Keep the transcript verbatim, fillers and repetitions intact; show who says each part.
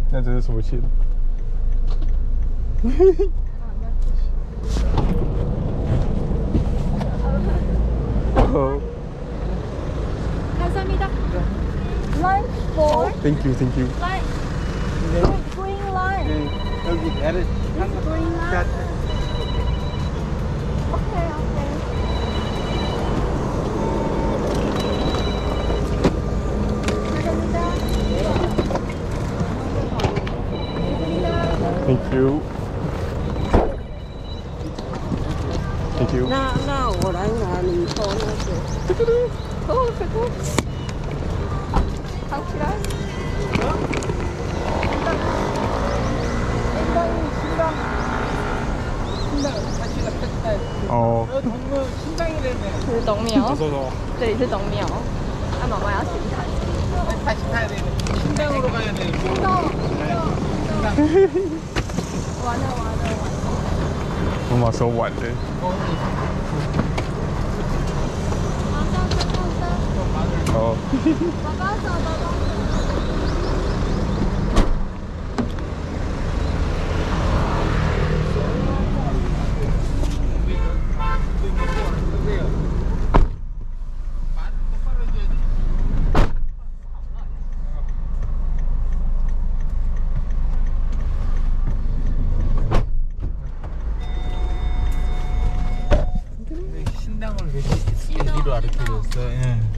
Speaker 1: 那这是什么线？哦。
Speaker 2: 감사합니다. Line four.
Speaker 1: Thank you, thank you.
Speaker 2: Line. Green line.
Speaker 3: 여기 배를
Speaker 2: Green line. Okay, okay.
Speaker 1: Thank you. Thank you.
Speaker 4: 那那我来拿你抽那个。
Speaker 2: 哦，这个。好起来。
Speaker 1: 哦。
Speaker 2: 这是董苗。这里是董苗。啊，妈妈要先看。
Speaker 3: 다시 타야 되네. 신당으로 가야 돼.
Speaker 2: 신당.完了完了完了。
Speaker 1: 妈妈说晚了。
Speaker 2: 马上就上车。
Speaker 1: 好。
Speaker 2: 爸爸走，爸爸走。
Speaker 3: 신당을 여기로 이렇게 줬어. 예.